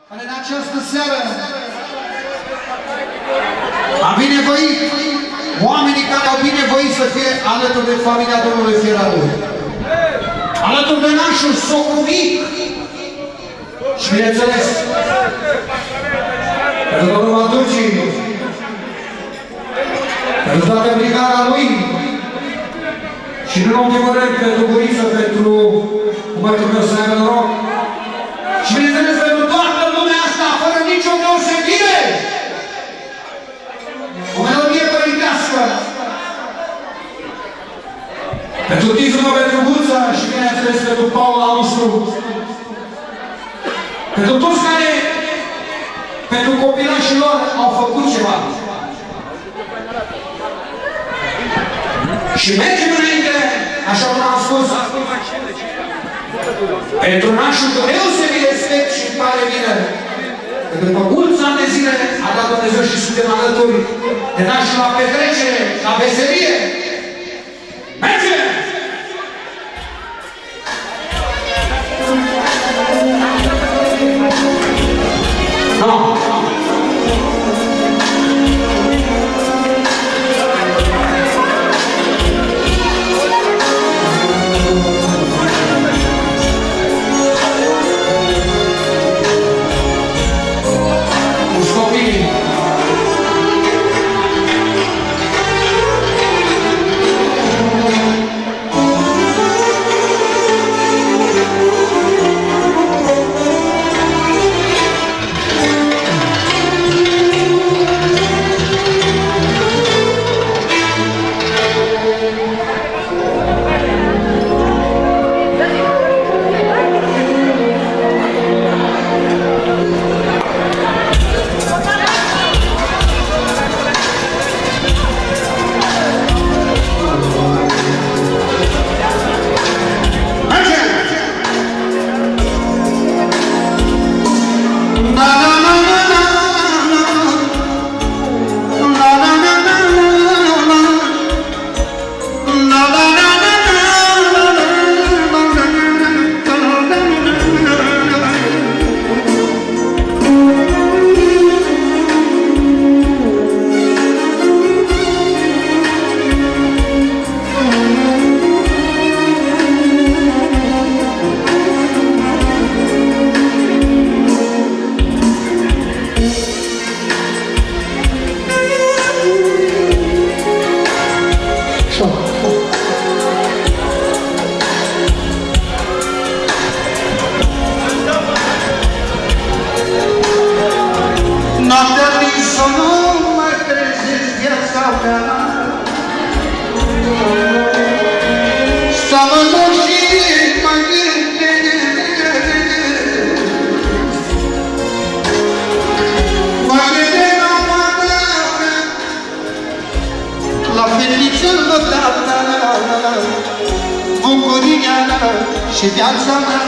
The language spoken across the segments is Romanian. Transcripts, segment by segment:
care în această seară a binevoit oamenii care au binevoit să fie alături de familia domnului Fieradu. Alături de nașul socru mic și, bineînțeles, pentru domnul Matuci, pentru toată brigada lui și, în ultimul rând, pentru Buriță, pentru cuvântul meu să aibă noroc și, bineînțeles, pentru toată lumea asta, fără nicio deosebire, o melodie părintească pentru Tizu, pentru Guța și, bineînțeles, pentru Paul al nostru, pentru toți care, pentru copilașii lor, au făcut ceva. Și mergem înainte, așa cum am spus, pentru nașul cu deosebit respect și îmi pare bine că după mulți ani de zile a dat Dumnezeu și suntem alături de nașul la petrecere, la veselie. Mergem! No. Și viața mea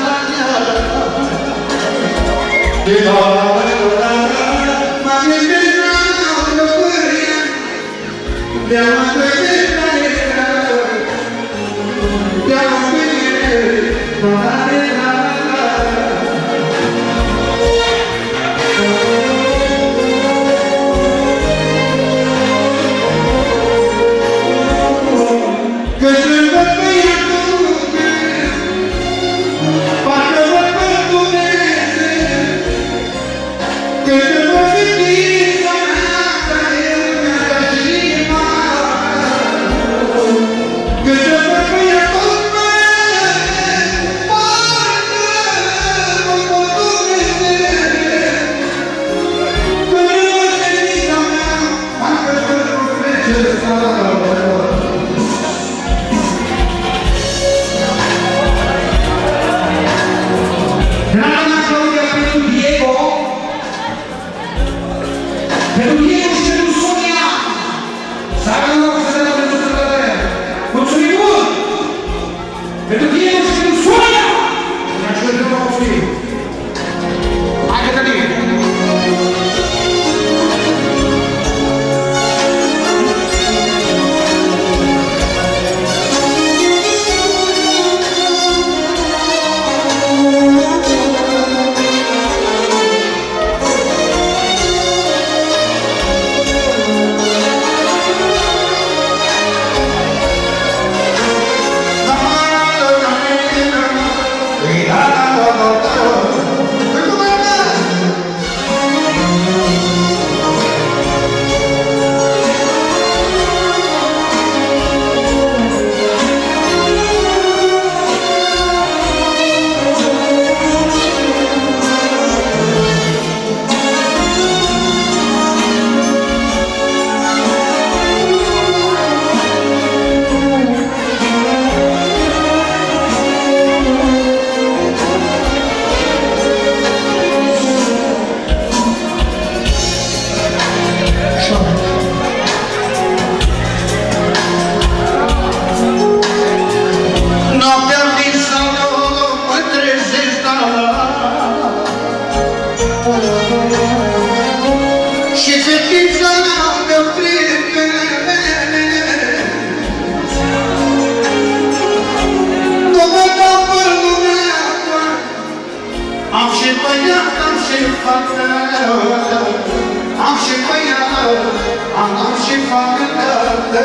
fată, am și băiată, am și fată.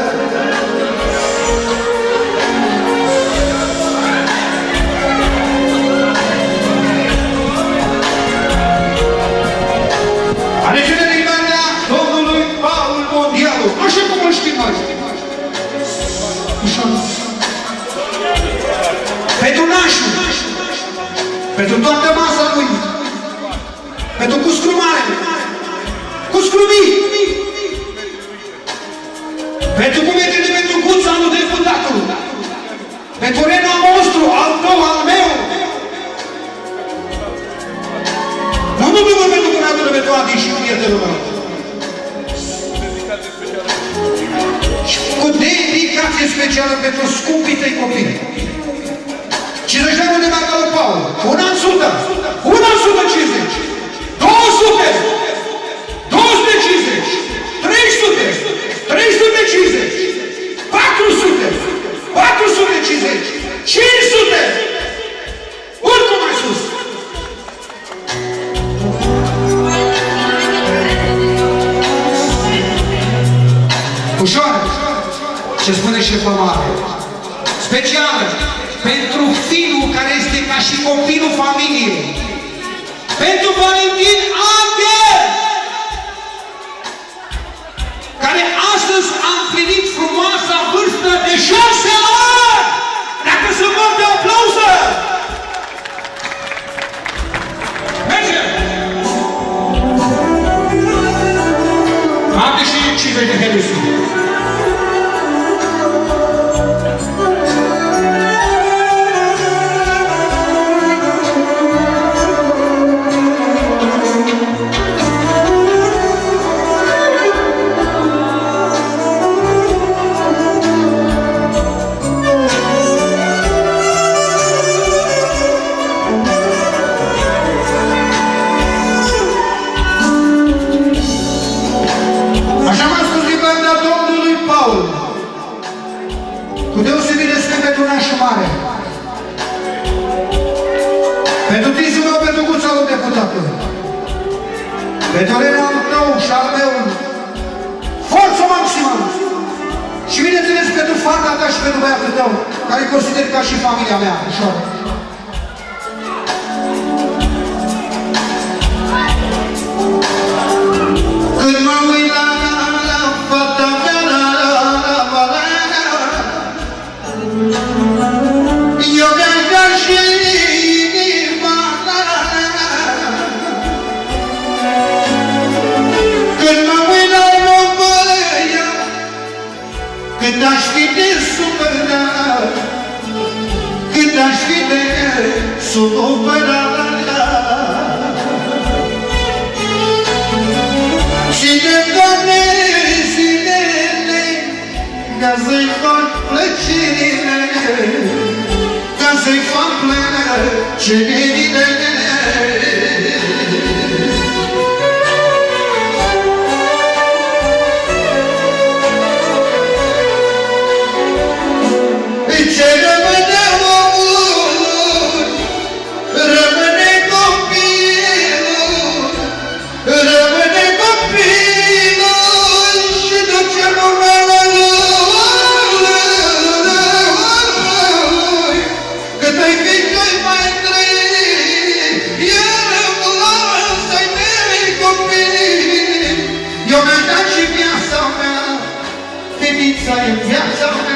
Alegere din partea domnului Paul Mondialu. Așa cum îl știm noi. Ușor. Pentru nașul. Pentru toată masa lui. Pentru cuscrumare. Cuscrumii. Pentru cumetele pentru Guța lui deputatul. Pentru Rena Monstru, al tău, al meu. Nu pentru cunatul pentru Adi și prietenul meu. Și cu dedicație specială pentru scumpii tăi copii. 50 de ani de marca lui Paul. 100, 150, 200, 250, 300, 350, 400, 450, 500, oricum mai sus. Ușoară, ce spune șefa mare. Specială pentru fiul care este ca și copilul familiei. Pentru Valentin Angel, care astăzi a împlinit frumoasa vârstă de 6 ani. Dacă se vor de aplauză! Merge! Am și 50 de helusi. Cu deosebit respect pentru nașul mare. Pentru tisul meu, pentru Guța lui deputatul. Pentru Rena al tău și al meu. Forță maximă! Și bineînțeles pentru fata ta și pentru băiatul tău, care consider ca și familia mea. Ușor. Când mă uit la fata mea, eu mi-aș da și inima. Când mă uit la un băiat, cât aș fi de supărat, cât aș fi de supărat. Și de toate zilele, ca să-i fac plăcerile, ca să-i fac plăcerile. Ce rămâne omul, rămâne copilul, rămâne copilul și duce numele lui. Cât ai fi cei mai trăi, el lasă-i mei copii. Eu mi-am dat și viața mea, fetița e viața mea.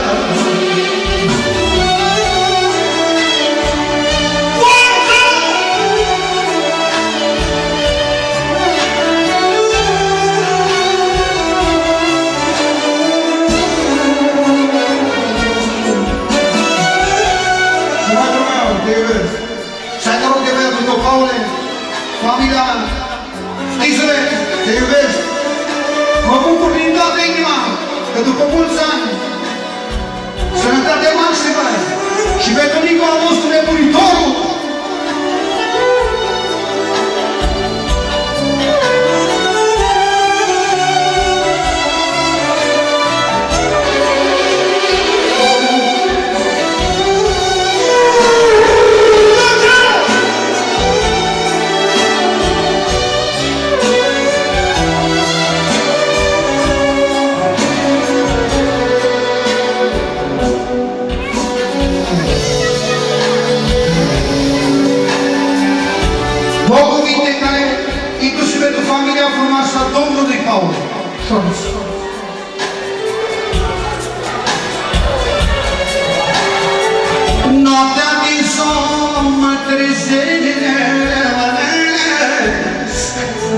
Paule, familia, Stizele, te iubesc. Mă bucur din toată inima că după mulți ani, sănătate maximă și pentru Nico al nostru nebunitorul, prea frumoasă a Domnului Paul. Noaptea din somn mă trezesc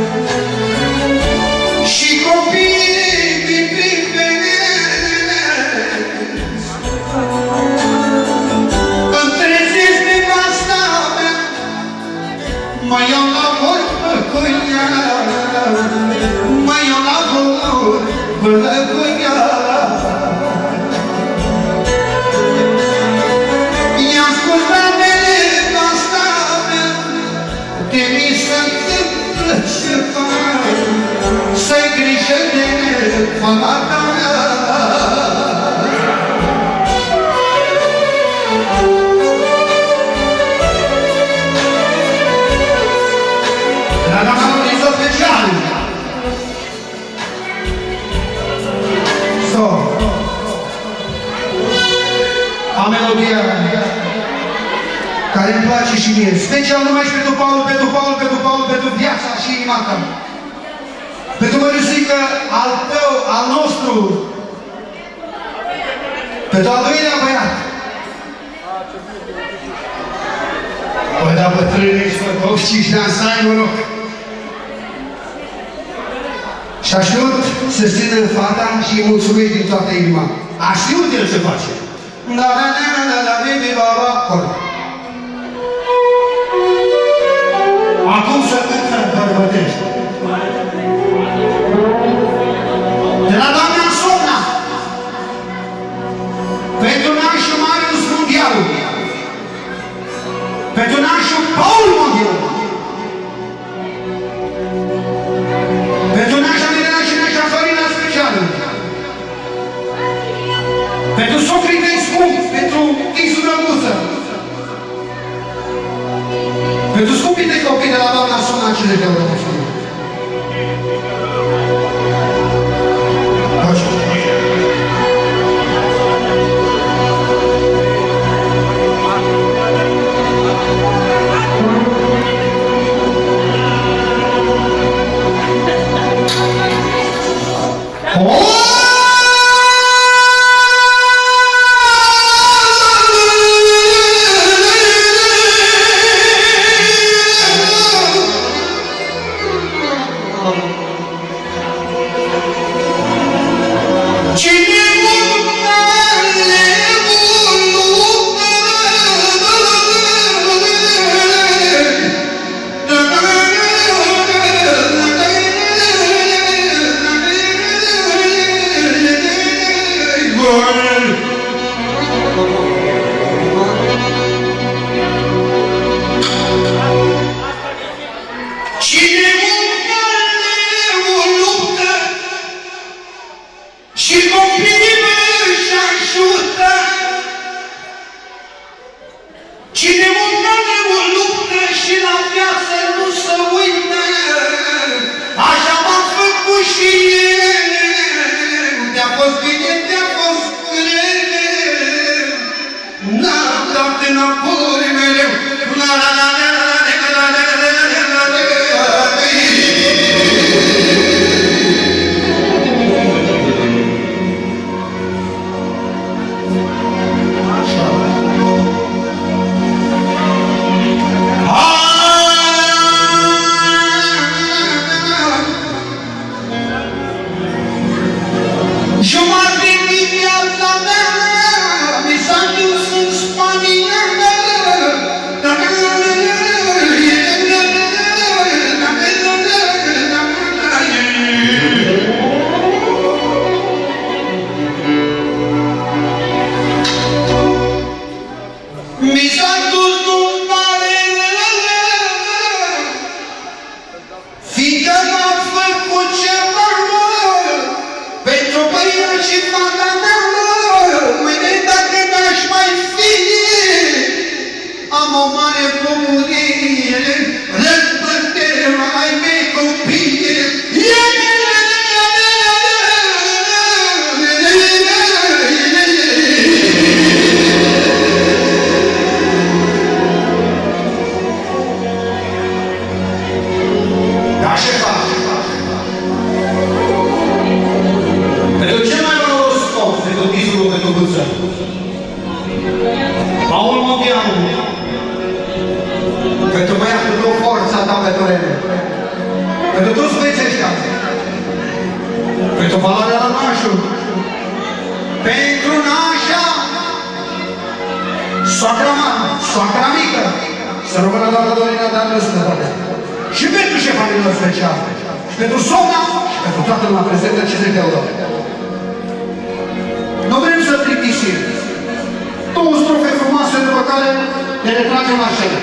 și copiii mi privesc. Îmi trezesc nevasta mea, mă iau la vorbă cu ea, mă iau la vorbă cu ea. I-am spus la nevasta mea, de mi se întâmplă ceva, să-i grijă de fata mea. La doamna Luisa special. Am melodia care îmi place și mie. Special numai și pentru Paul, pentru Paul, pentru Paul, pentru viața și inima ta. Pentru mărâsică al tău, al nostru. Pentru al doilea băiat. Păi da, bătrânești, mă, 85 de ani, să ai noroc. Și a știut să țină fata și îi mulțumesc din toată inima. A știut el ce face. Da, da, da, da, da, baby, baba, acolo. Acum să cântă bărbătești. De la doamna Somna, pentru nașul Marius Mondialu, pentru nașul Paul Mondialu, pentru nașa Mirela și nașa Florina specială, pentru socrii tăi scumpi, pentru Isu Drăguță, pentru scumpii tăi copii de la doamna Somna cele de euro. șefa, Pentru toți băieții ăștia. Pentru Valarea la Nașu. Pentru Nașa. Soacra mare, soacra mică. Să rămână doamna Dorina de anul sănătate. Și pentru șefanii special. Și pentru Somna. Și pentru toată lumea prezentă ce se deu, Doamne. Nu vrem să plictisim. Două strofe frumoase după care ne retragem la scenă.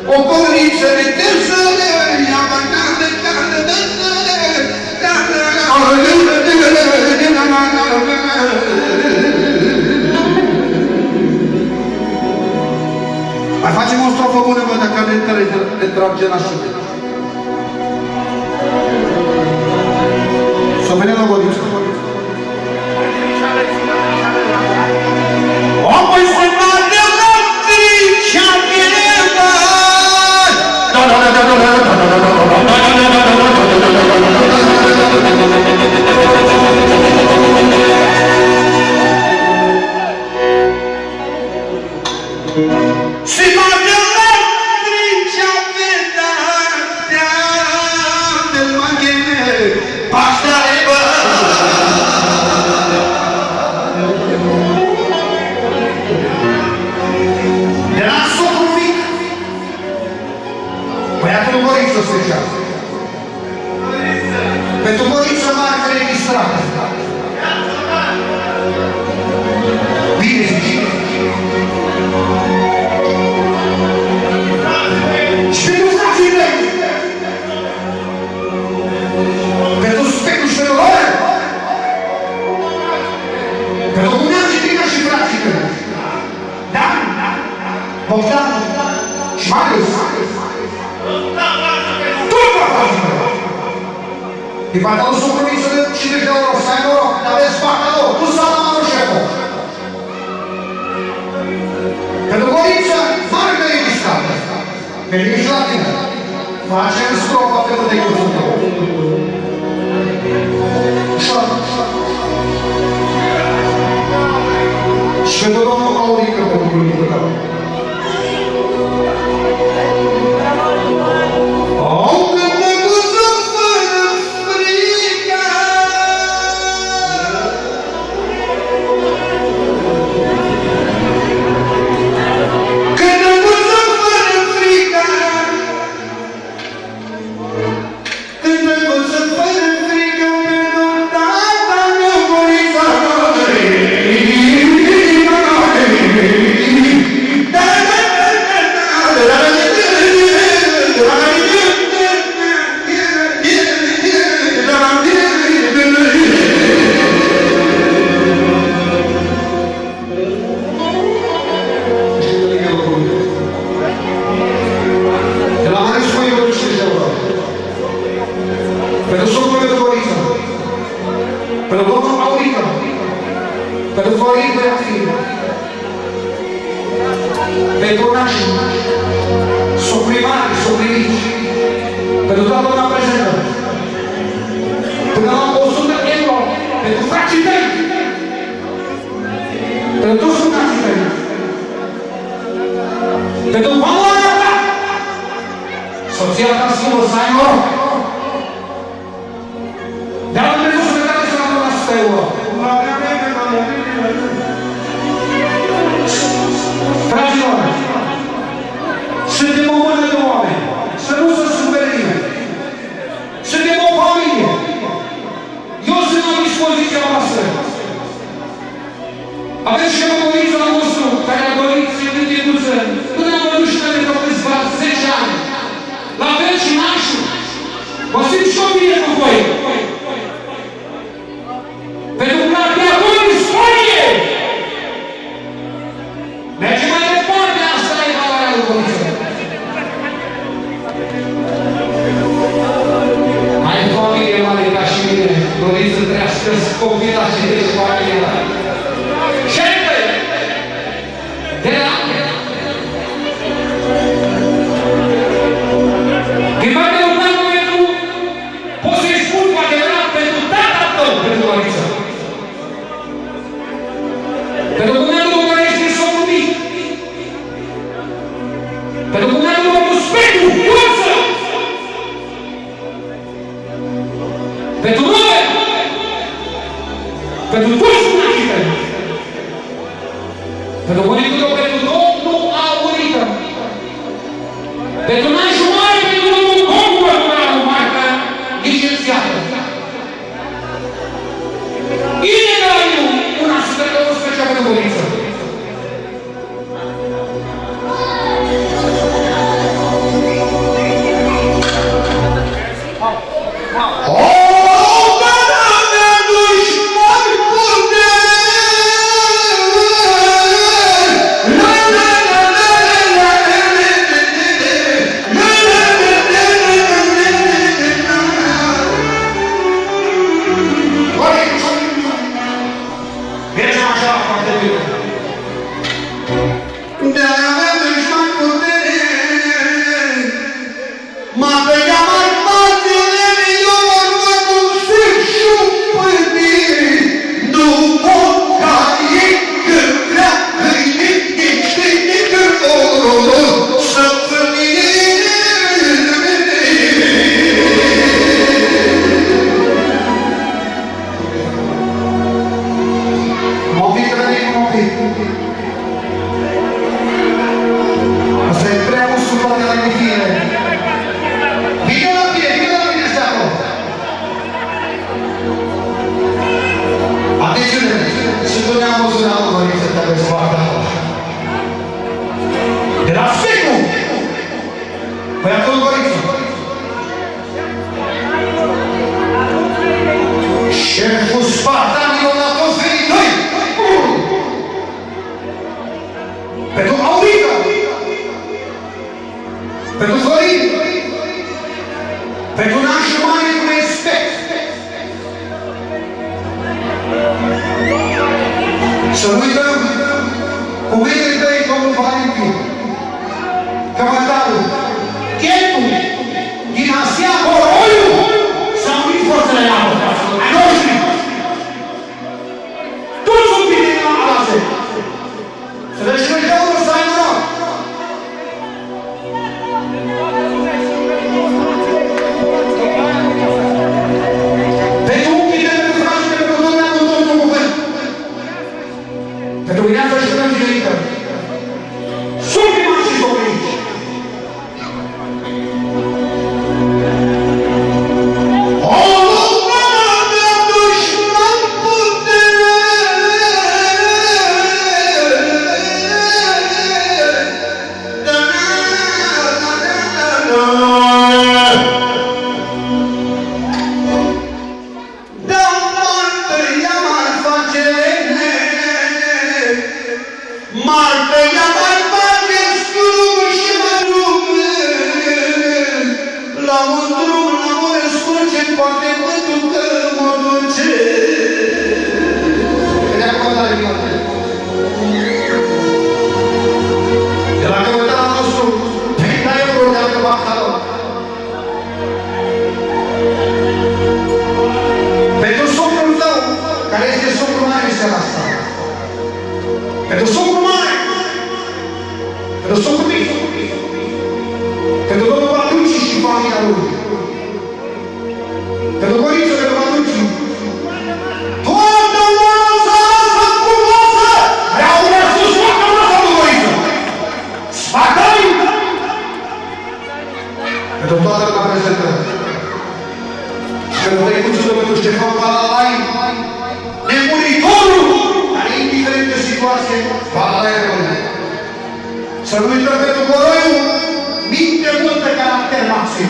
o corniță de tersă, ia-mă cade, mai facem o strofă bună, bă, dacă ne trage la șute. Să venim la Goriță. Apoi se bate la tricea mea. Se bate la tricea mea. Del manghene pastare bă. Era socul mic. Băiatul Goriță se cheamă. Pentru Goriță marcă registrată. Bine zici. Și pentru frații mei. Pentru specușele lor. Pentru dumneavoastră și trică și frații mei. Da? Bogdan și Marius. Tot la frații mei. E partea să promiță de 50 de euro, să ai noroc, dar aveți partea lor, tu s-a la mână șeful. Pentru Goriță, marcă registrată. Pentru și la tine. Facem strofa pe multe cursul tău. Ușor. Și pentru domnul Aurică, pentru bunicul tău. Pentru nașii, suprimari, suprimici, pentru toată lumea prezentă, până la 100 euro, pentru frații tăi, pentru toți frații tăi, pentru valoarea ta, soția ta schimbă să ai noroc. Dar nu trebuie să ne date să la 100 euro. Fraților, suntem o mână de oameni, să nu se supere nimeni. Suntem o familie. Eu sunt la dispoziția voastră. Aveți și o Goriță la nostru, care a dorit să-i vânticuță, până am văzut și de vreo câțiva 10 ani. La fel și nașul. Vă simt și o bine cu voi. Pentru că gladiatorul dispune! Mergem mai departe, asta e valoarea lui Goriță. Mai familie mare ca și mine, Goriță trească copila și de familia. Șerpe! De la... Ghimate un an pentru... Poți să-i spun cu adevărat pentru tata tău, pentru Goriță. Pentru dumneavoastră care este somnul mic. Pentru dumneavoastră specul, forță! Pentru noi! Pentru toți bunicii tăi! Pentru bunicul tău, pentru Domnul Aurică! Pentru nașul mare, pentru Domnul Congur, pentru marcă licențiată! Ilegaliu, una super de 11 pentru Goriță! Băiatul Goriță. Șeful Spartanilor la toți venitoi. Pentru Aurica. Pentru Florin. Pentru nașul mare cu respect. Să nu uităm cuvintele tăi, domnul Valentin. Cămătarul, Chetul, din Asia, Boroiu, s-au unit forțele la ai noștri. Toți sunt bine în alase. Să le și Dumnezeu să ai noroc. Pentru unchii de pentru frații de pentru Domnul cu Domnul cuvânt. Pentru vineața și până întinerită. Sunt primați și domnici. Pentru socrul mare, pentru socrul mic, pentru domnul Baduci și familia lui, pentru Goriță, pentru Baduci. Toată oasa asta frumoasă! Vreau una sus, toată oasa lui Goriță! Sfacăi! Pentru toată la prezentare. Și pentru trecuțul pentru Ștefan Palalai, nemuritorul! Indiferent de situație, Palalai rămâne. Să nu uităm pentru Boroiu, minte mult de caracter maxim.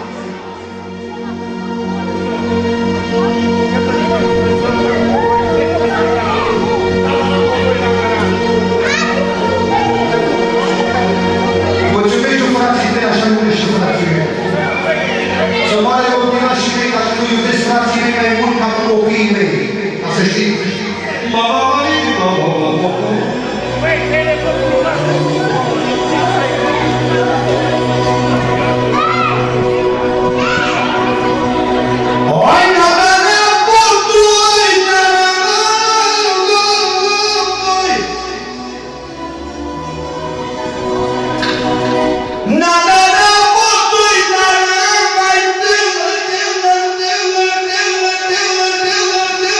Mulțumești tu, frații tăi, așa iubești și frații mei. Să moare copilași și mei, ca să nu iubesc frații mei mai mult ca copiii mei. Ca să știi. Thank you.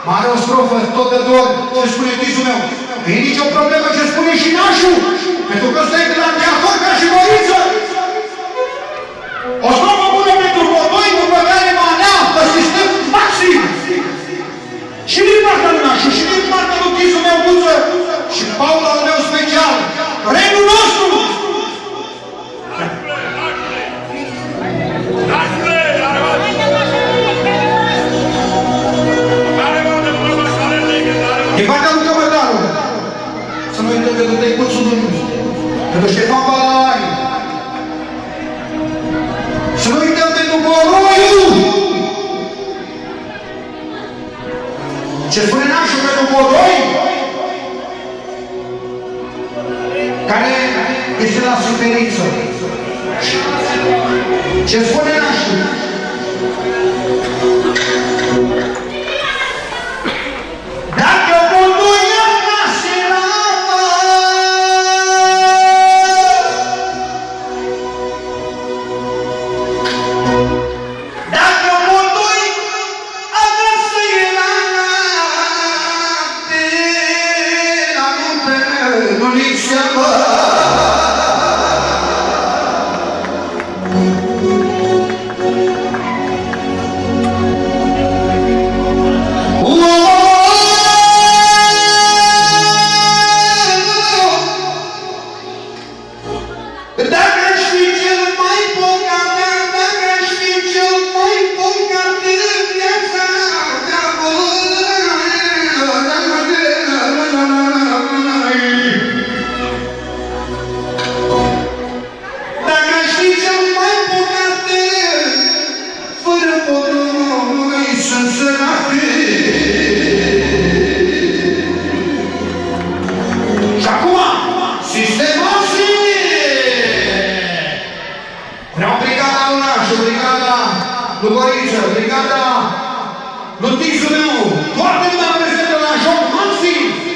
mai are o strofă tot de dor ce spune tizul meu. Nu e nicio problemă ce spune și nașul, pentru că ăsta e gladiator ca și Goriță. O strofă bună pentru Codoi, după care manea pe sistem maxim. Și din partea lui nașul, și din partea lui tizul meu Buță, și Paul al meu special, renul nostru. Din partea lui Cămătaru, să nu uităm că du-te-i Cuțul Dumnezeu, pentru Ștefan Balai, să nu uităm pentru Boroiu, ce spune nașul pentru Boroi, care este la suferință. Ce spune nașul? Dacă Boloia naserava, dacă Boloi avea să era de la nuntele lui Seama, lui Goriță, brigada lui tizul meu, toată lumea prezentă la joc maxim!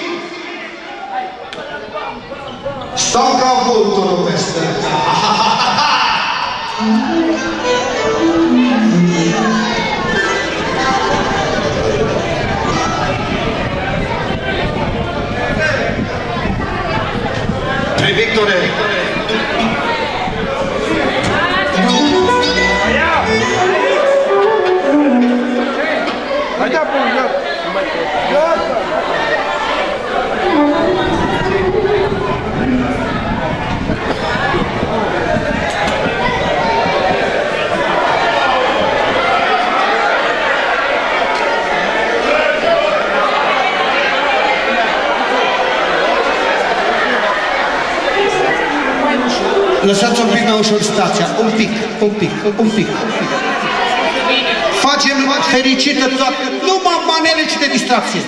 Stau ca vulturul peste. Hai, Victore! Hai da, pun, gata! Gata! Lăsați un pic mai ușor stația, un pic. Facem fericită toată, numai manele și de distracție.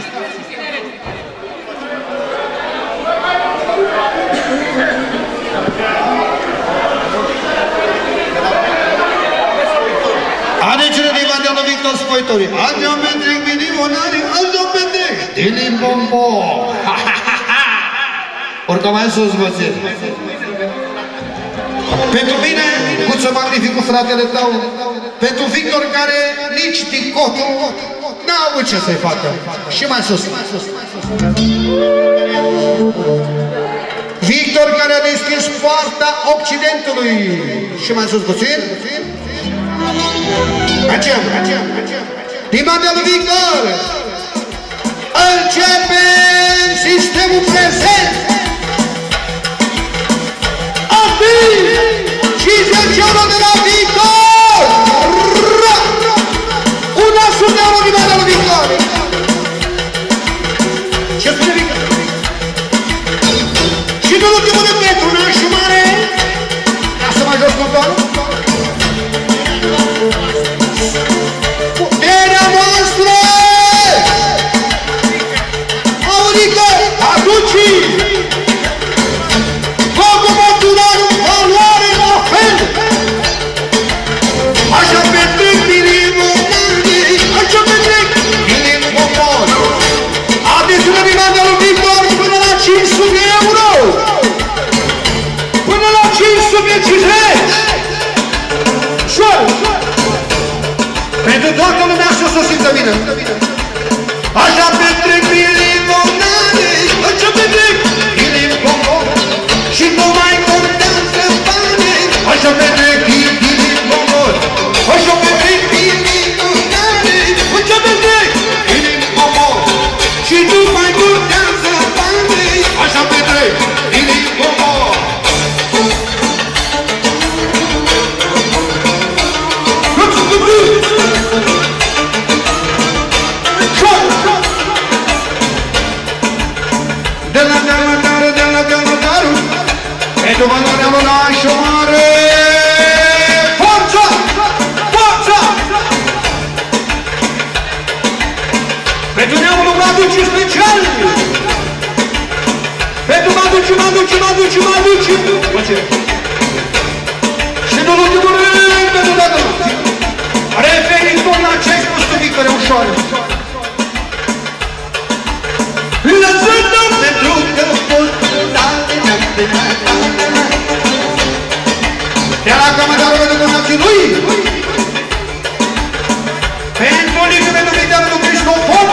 Alegere de Ivandeală Victor Spoitorii. Azi o petrec milionari, azi o petrec. Dilim bombo. Urcă mai sus, văzir. Pentru mine, Cuță magnificul fratele tău, pentru Victor care nici ticotul n-a avut ce să-i facă. Și mai sus. Victor care a deschis poarta Occidentului. Și mai sus puțin. Mergem. Din partea lui Victor începe sistemul prezent. 50 euro de la Victor! 100 euro din partea lui Victor! Ce spune Victor? Și nu ultimul de Petru, nașul mare! Lasă mai jos contorul! Puterea noastră! Audică! Aduci! Așa petrec bilimul mării, așa petrec bilimul popor. Adesul din partea lui Victor până la 500 euro. Până la 550. Șor. Pentru toată lumea să o simtă bine. Așa petrec milionare, așa petrec milionare, și nu mai contează bani, așa petrec milionare, așa petrec milionare, așa petrec milionare, și nu mai contează bani, așa petrec milionare. Pentru valoarea lui Nașoare! Forța! Forța! Pentru neamul lui Maduci special! Pentru Maduci! Și în ultimul rând, pentru toată lumea! Referitor la ce ai spus tu, Victor Ușoară! Lăsând-o pentru că pot de la Camădarul pentru donații lui, pentru Lică pentru Vitalul lui Cristofon,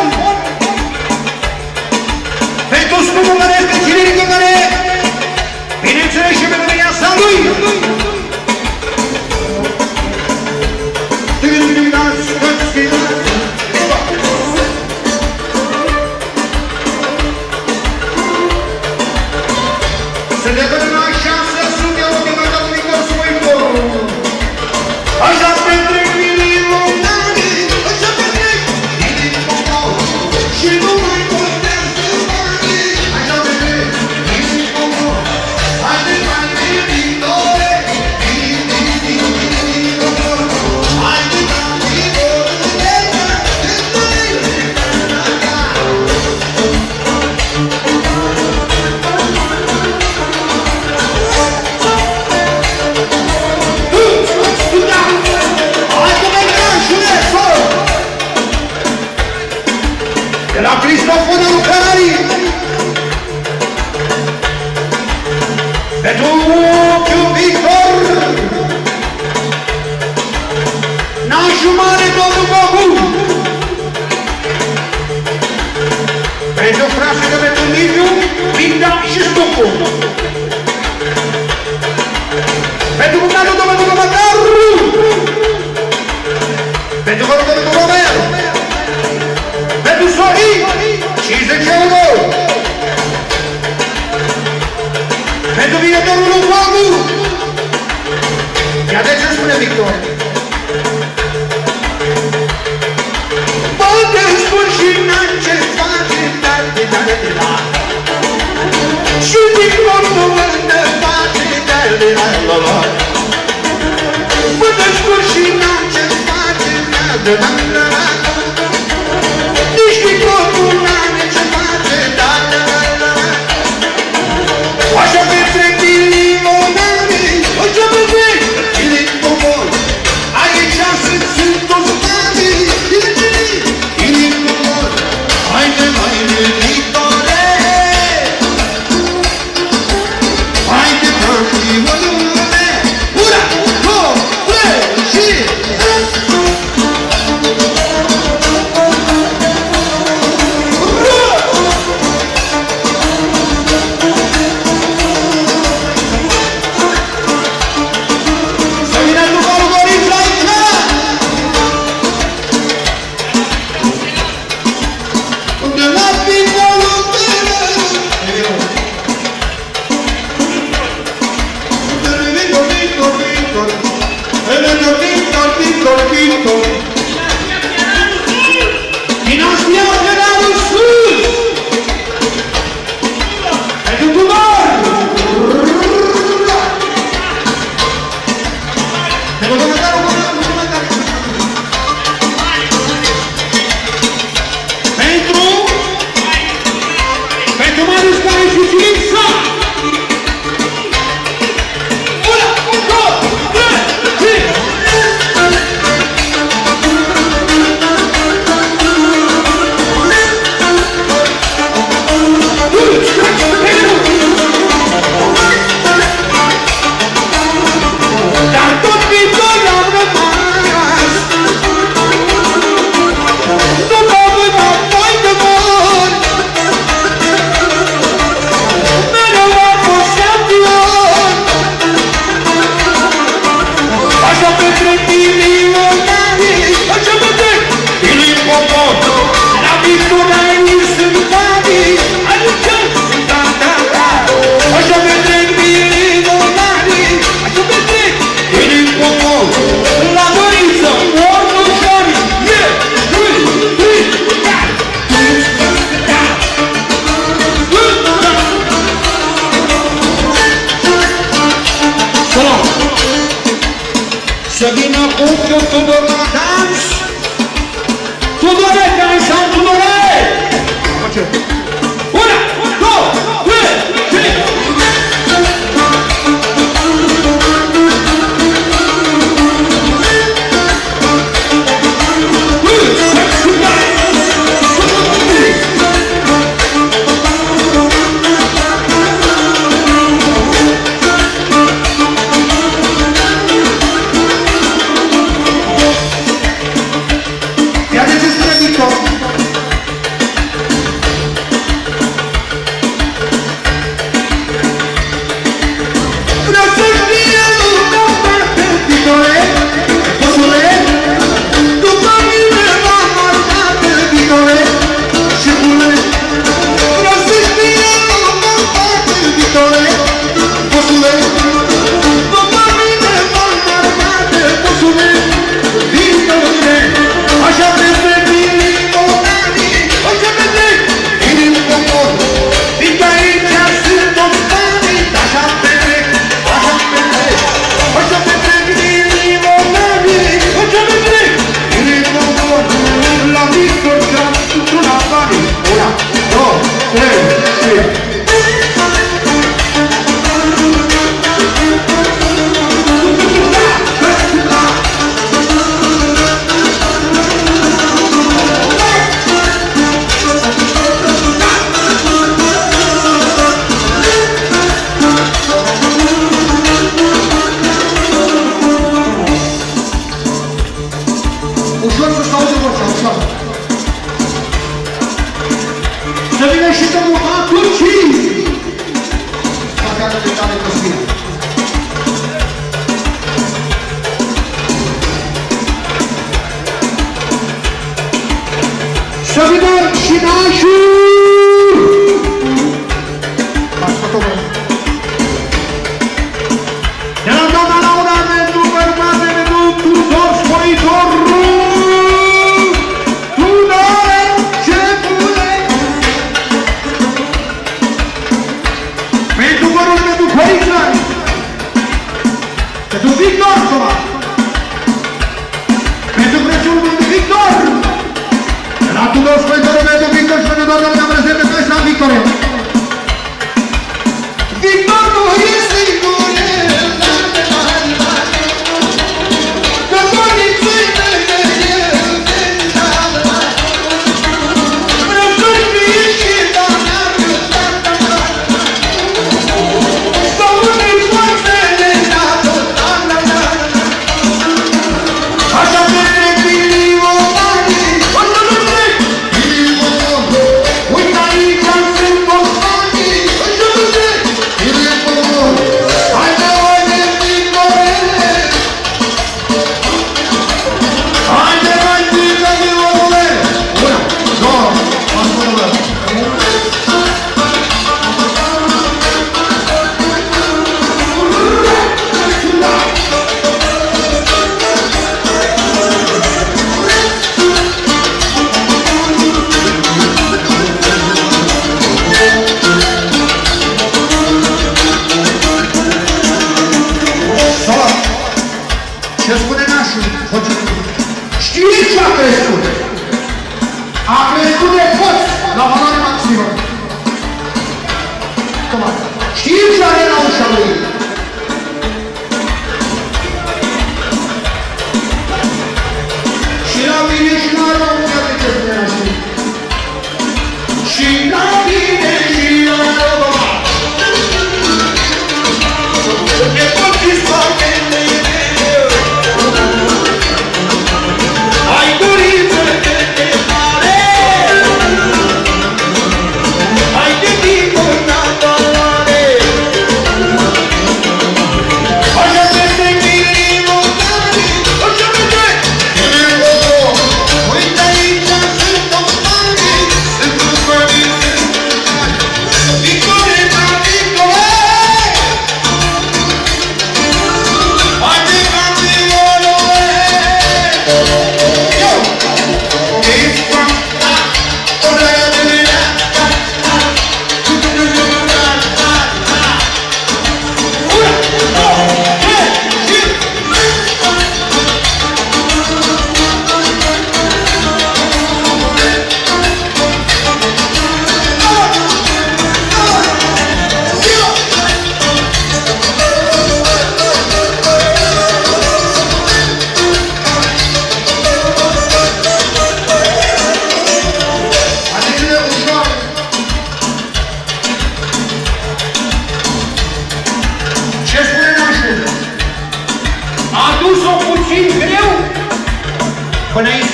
pentru scumpul care este Chilirică care, bineînțeles și pentru viața lui. Să ne vedem așa, să sunt eu, că mă dau Victor să mă iubor. Așa petrec milionare, așa petrec milionare, și nu mai contează bani, așa petrec milionare, haide bani milionare, haide bani la Cristofon de Lucrării, pentru ochiul Victor, nașul mare domnul Bogu, pentru fratele pentru Liviu, Linda și Stucu, pentru cumnatul domnul Mătaru, pentru vărul domnul Romero, pentru Sorin, 50 euro. Pentru viitorul lui Bogu. Ia de ce spune Victor? Poate spun și n-am ce face, da. Și Victor nu mă face, da. Poate spun și n-am ce face, da. Nici Victor nu n-are ce face, da. Așa petrec milionare, așa petrec milionare, aici sunt toți banii, milionare, haide mai militare, haide fraților, ura, 2, 3 și... Tudore, care sunt Tudore! Una, două, trei, trei!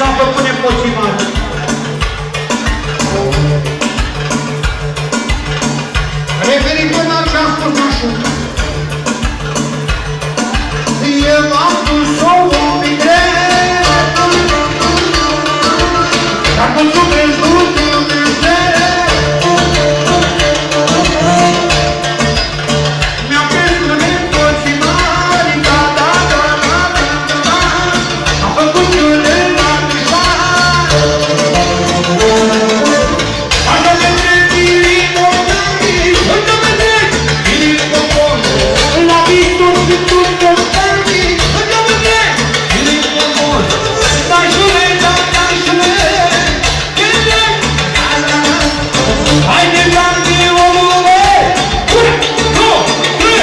v-am făcut nepoții mari. Referitor la ce am spus așa, eu am dus-o un pic greu, dar cu suflet dus Dumnezeu, mi-am crezut nepoții mari, da, da, da, da, da, da, am făcut ciule la mișar. Așa de trezit, la viitor și tu te stări, încă mâine, ele e comor. Dașule, dașule, ele, haide, garbi, omule, 1, 2,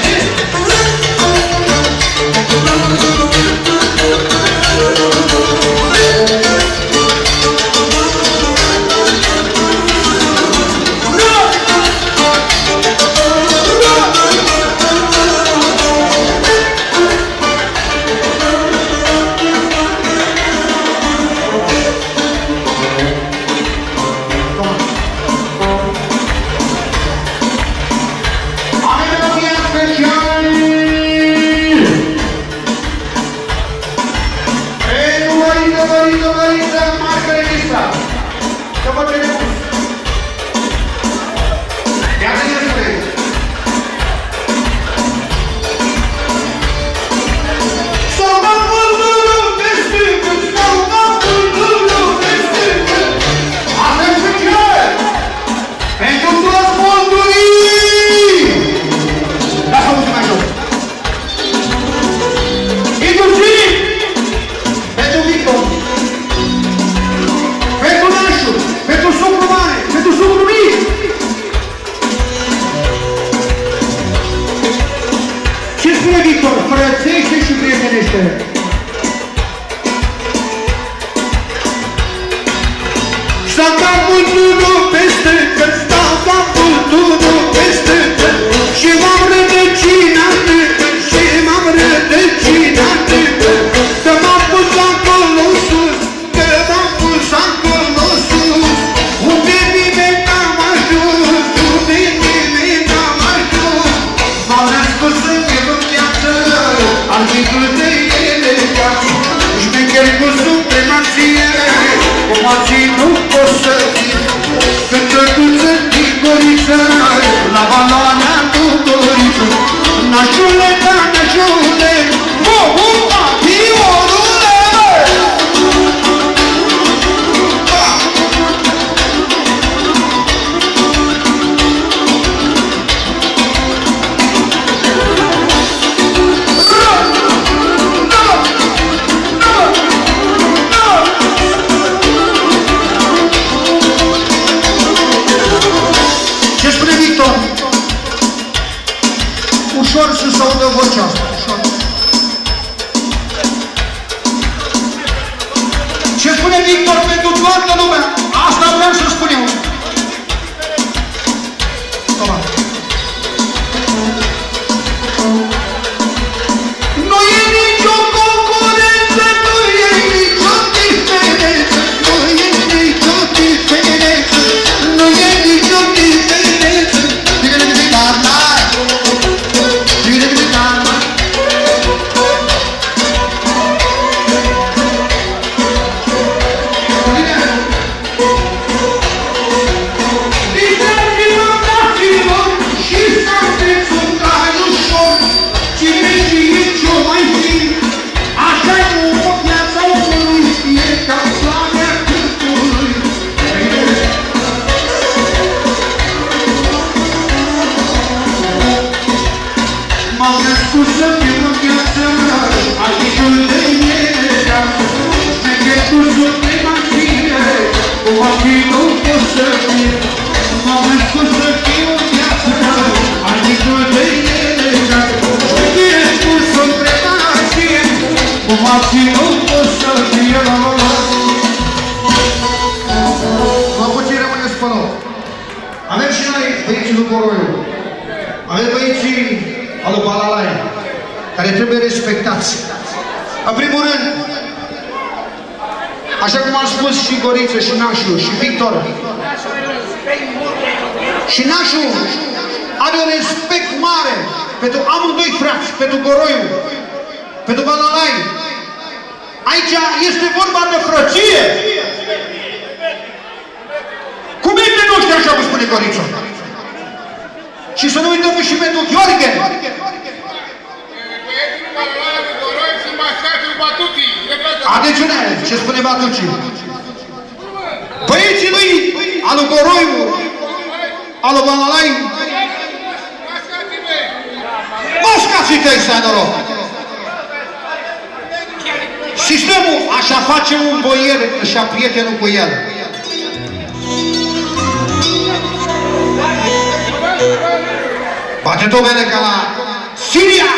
Avem băieții alu Balalai, care trebuie respectați. În primul rând, Așa cum am spus și Goriță, și Nașu, și Victor. Și Nașu are un respect mare pentru amândoi frați, pentru Goroiu, pentru Balalai. Aici este vorba de frăție. Cuvintele noștri, așa cum spune Goriță. Și să nu uităm și pentru Gheorghe. Atențiune, ce spune Batuci? Băieții lui, alu Goroiu, alu Balalai, mascații tăi, stai noroc! Sistemul, așa face un boier, și-a prietenul cu el. Bate domene ca la Siria!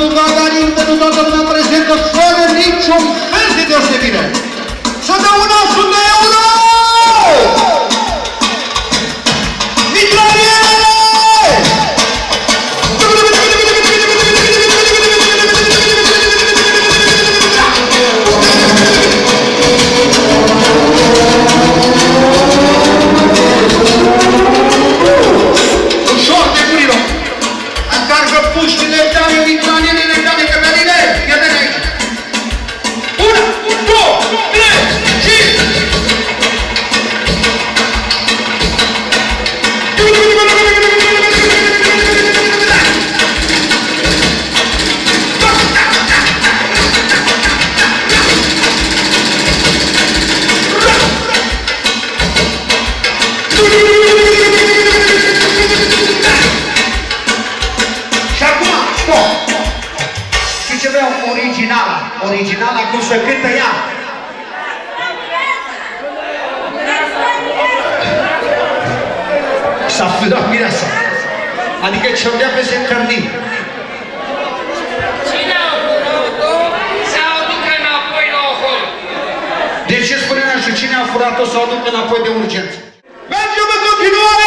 domnul Gagarin, pentru toată lumea prezentă, fără niciun fel de deosebire. Să dă un 100 de euro! Mitraliere! Ușor, neburilor! Încarcă puștile tale, mitraliere, tale, cătăline! Iată-ne aici! 1, 2, 3 și... Originala cum se cântă ea. S-a furat mireasa. Adică ce-o dea peste cărnii. Cine a furat-o? Să o ducă înapoi la hol. De ce spune așa? Cine a furat-o să o ducă înapoi de urgență? Mergem în continuare!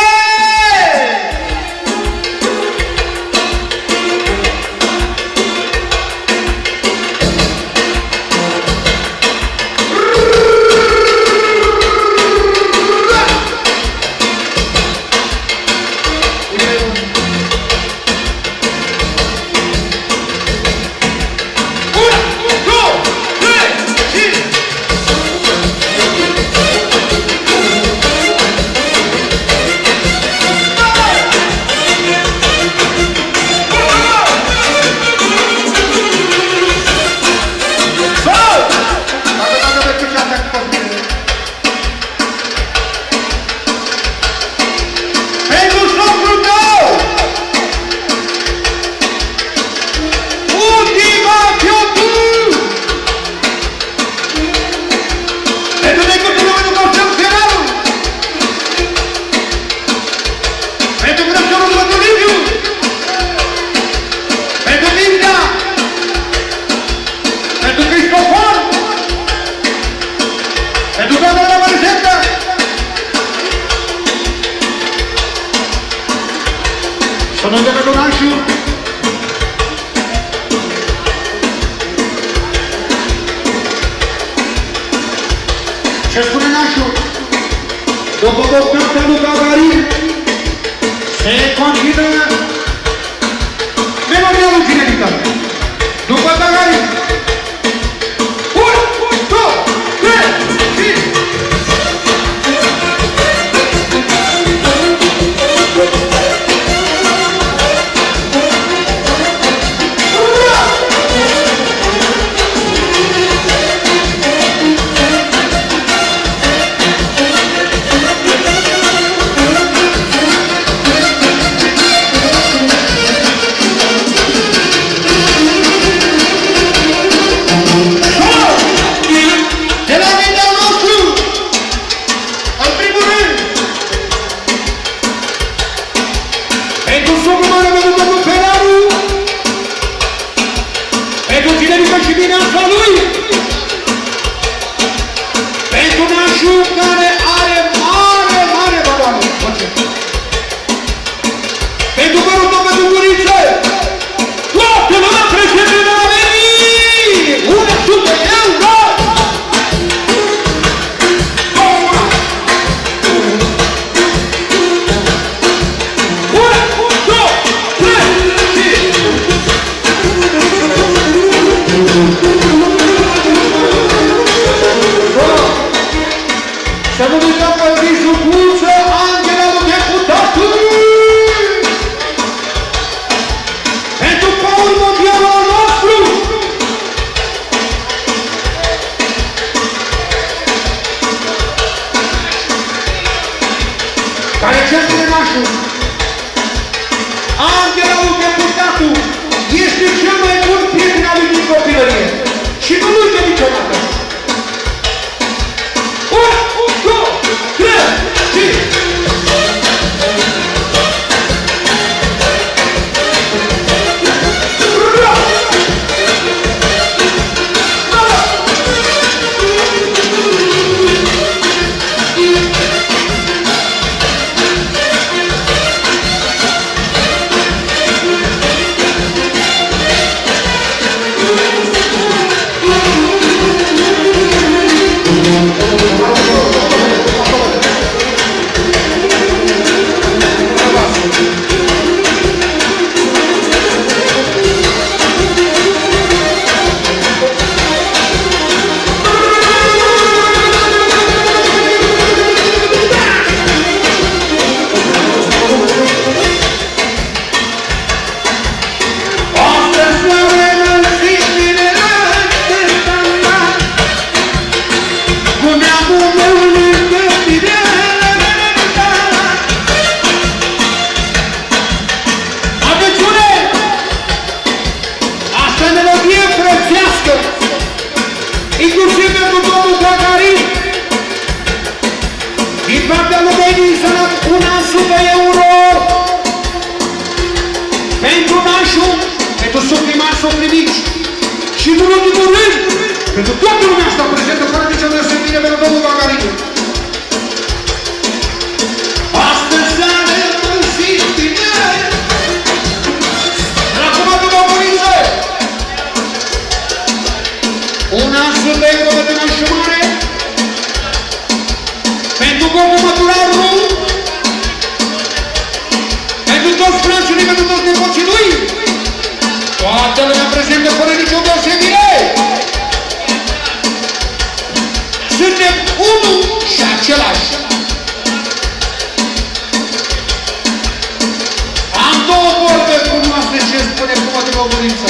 Ce spune nașul? După bocnata lui Gagarin se continuă memoria lui Cinerica. După Gagarin 1, 2, 3 și... 100 euro pentru nașul, pentru suprimați, suprimiți și în ultimul rând, pentru toată lumea asta prezentă, fără nicio deosebire, pentru domnul Vagarin. Astăzi seară mă simt bine, la comandul Domnului, 100 euro de nașul mare, pentru Gogul Măturarul, pentru toți frații, pentru toți nepoții lui, toată lumea prezentă fără nicio deosebire. Suntem unul și același. Am două vorbe frumoase ce spune frumos de Oguriță.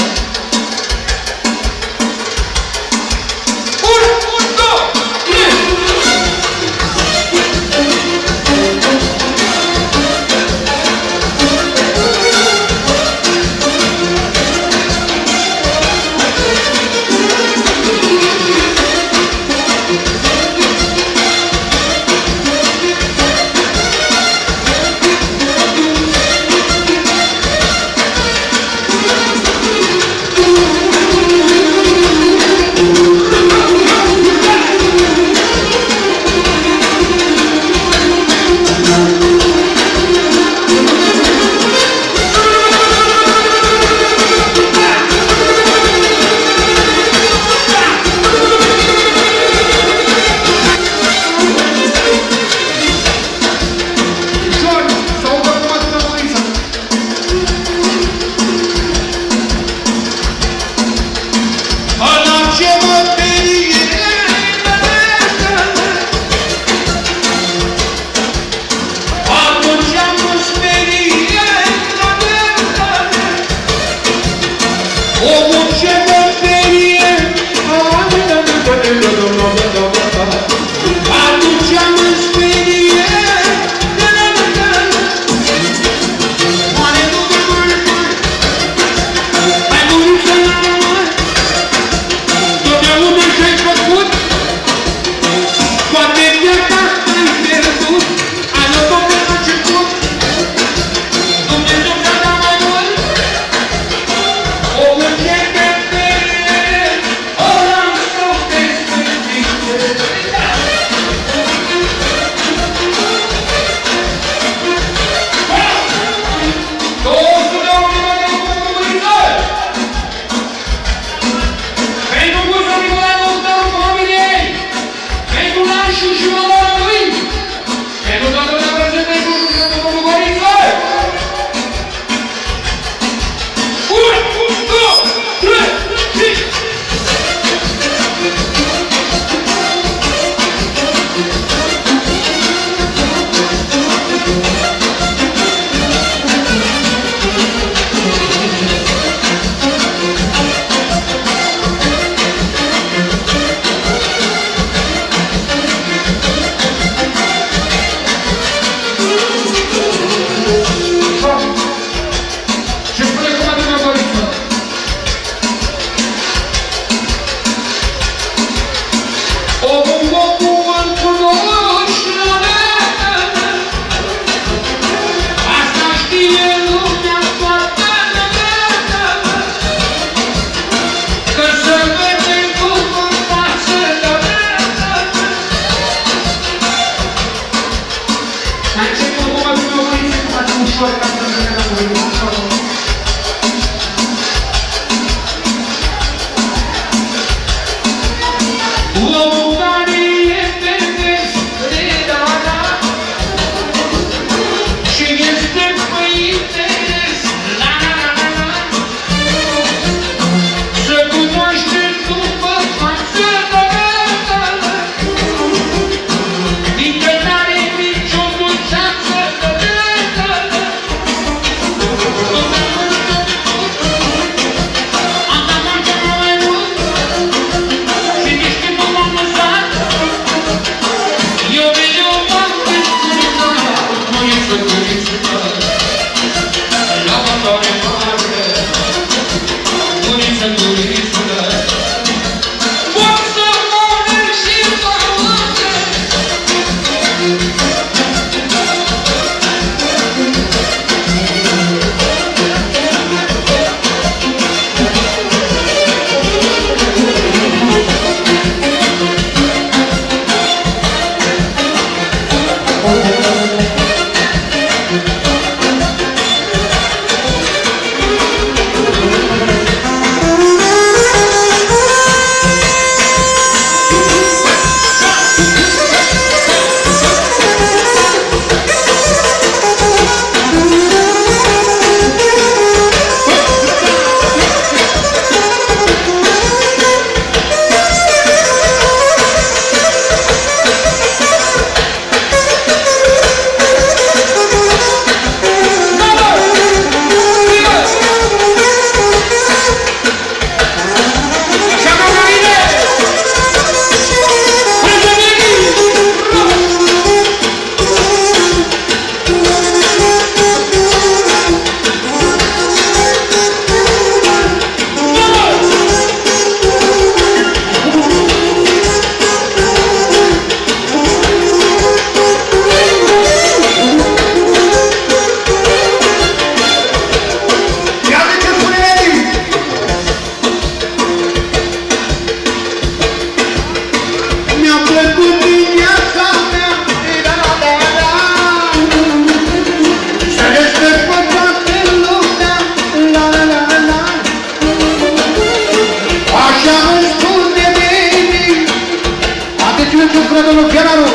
domnul Chianaru.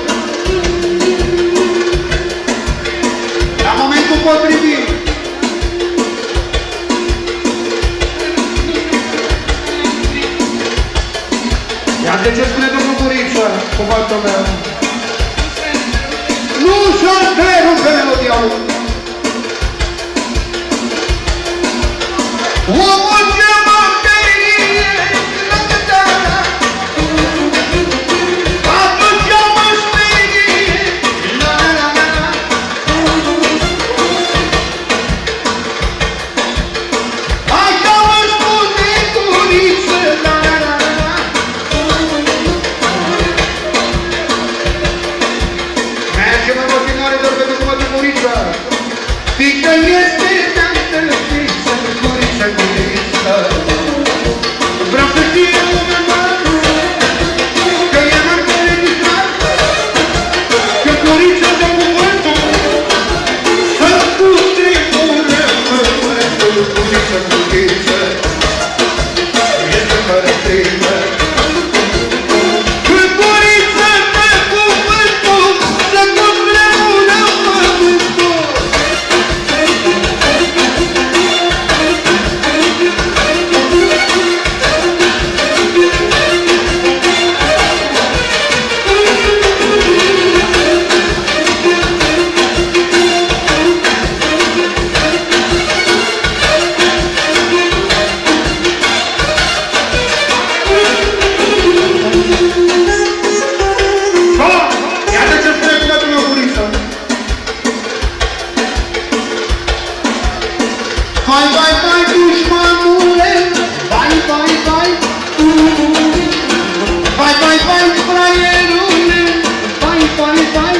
La momentul potrivit. Iată ce spune domnul Buriță, cuvântul meu. Nu se întrerupe melodia lui. Omul ce mă perie, atunci mă sperie, așa mă spune Buriță, mergem în continuare doar pentru cuvântul Buriță. Fică este tantă fiță, Buriță, Buriță. Vreau să știe lumea mea că e marcă registrat, că Buriță dă cuvântul să-mi cutremură pământul. Buriță, Buriță, este fără strimă. Când Buriță dă cuvântul să cutremură pământul. Iată ce spune cuvântul meu, Buriță. Vai, vai, vai, dușmanule, vai, vai, vai. Vai, vai, vai, fraierule, vai, vai, vai.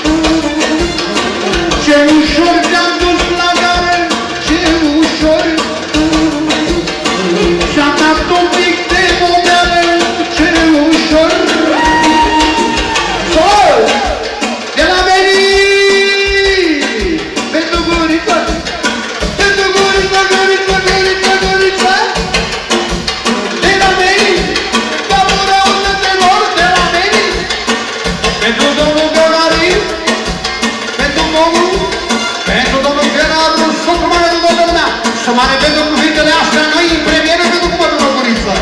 Ce ușor te-am dus la gară, ce ușor. Și-am dat un pic de momeală, ce ușor. Sol! De la venit! Pentru Buriță! Pentru Buriță, Buriță, Buriță, Buriță! De la venit! Capul rău de tenor, de la venit! Pentru domnul Găgarin! Pentru domnul! Pentru domnul Chianaru! Sunt mare de toată lumea! Să mare pentru cuvintele astea noi în premieră pentru cuvântul meu, Buriță!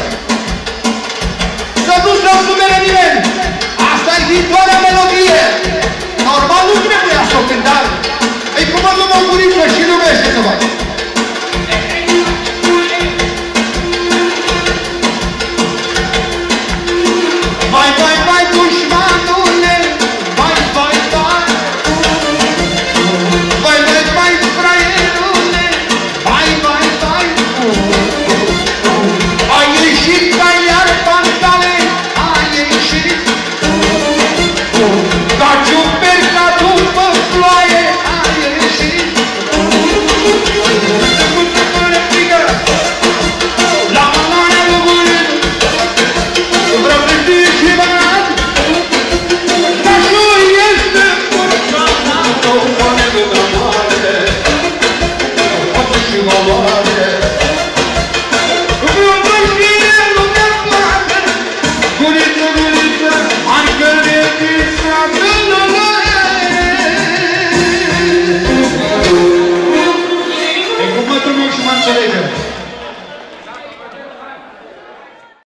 Să nu-ți dau sumere nimeni! Asta e viitoarea melodie! Normal nu trebuia să o cântare! E cuvântul meu, Buriță, și iubește să faci!